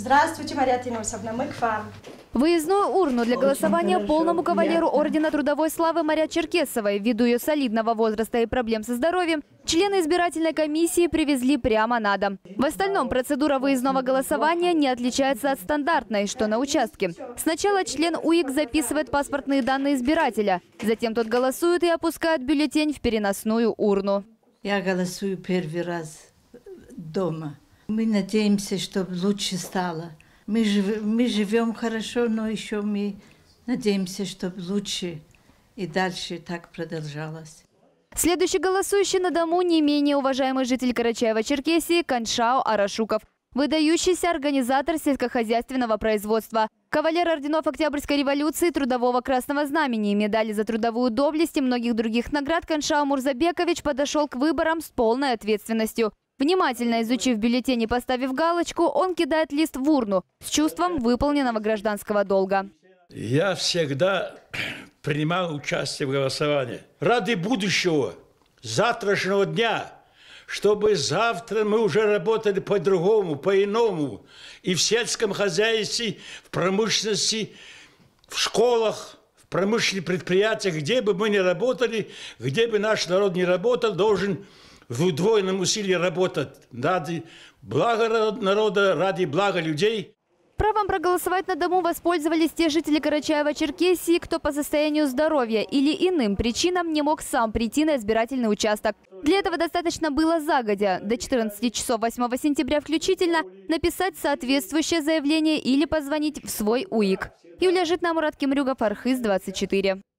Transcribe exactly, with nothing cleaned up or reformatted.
Здравствуйте, Мария Тинусовна, мы к вам. Выездную урну для голосования полному кавалеру Ордена Трудовой Славы Мария Черкесовой, ввиду ее солидного возраста и проблем со здоровьем, члены избирательной комиссии привезли прямо на дом. В остальном процедура выездного голосования не отличается от стандартной, что на участке. Сначала член УИК записывает паспортные данные избирателя, затем тот голосует и опускает бюллетень в переносную урну. Я голосую первый раз дома. Мы надеемся, чтобы лучше стало. Мы, жив, мы живем хорошо, но еще мы надеемся, чтобы лучше и дальше так продолжалось. Следующий голосующий на дому не менее уважаемый житель Карачаева-Черкесии Каншау Арашуков. Выдающийся организатор сельскохозяйственного производства. Кавалер орденов Октябрьской революции, Трудового Красного Знамени, медали за трудовую доблесть и многих других наград Каншау Мурзабекович подошел к выборам с полной ответственностью. Внимательно изучив бюллетень и поставив галочку, он кидает лист в урну с чувством выполненного гражданского долга. Я всегда принимал участие в голосовании. Ради будущего, завтрашнего дня, чтобы завтра мы уже работали по-другому, по-иному. И в сельском хозяйстве, в промышленности, в школах, в промышленных предприятиях, где бы мы ни работали, где бы наш народ не работал, должен в удвоенном усилии работать ради блага народа, ради блага людей. Правом проголосовать на дому воспользовались те жители Карачаева-Черкесии, кто по состоянию здоровья или иным причинам не мог сам прийти на избирательный участок. Для этого достаточно было загодя, до четырнадцати часов восьмого сентября включительно, написать соответствующее заявление или позвонить в свой УИК. Юлия Житна, Мурат Кемрюгов, Архыз двадцать четыре.